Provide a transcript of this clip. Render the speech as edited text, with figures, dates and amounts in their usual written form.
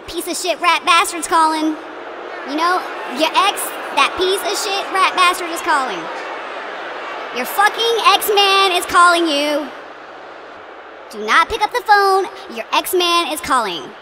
that piece of shit rat bastard's calling. You know, your ex, that piece of shit rat bastard is calling. Your fucking ex-man is calling you. Do not pick up the phone. Your ex-man is calling.